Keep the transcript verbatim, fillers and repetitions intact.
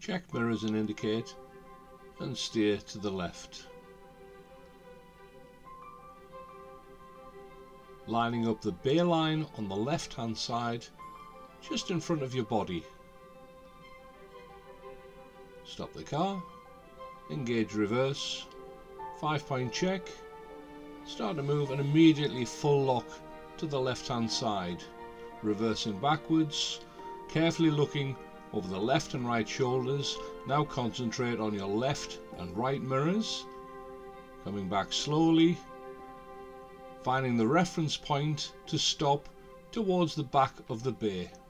check mirrors and indicate, and steer to the left. Lining up the bay line on the left hand side, just in front of your body. Stop the car, engage reverse, five point check, start to move and immediately full lock to the left hand side, reversing backwards, carefully looking over the left and right shoulders. Now concentrate on your left and right mirrors, coming back slowly, finding the reference point to stop towards the back of the bay.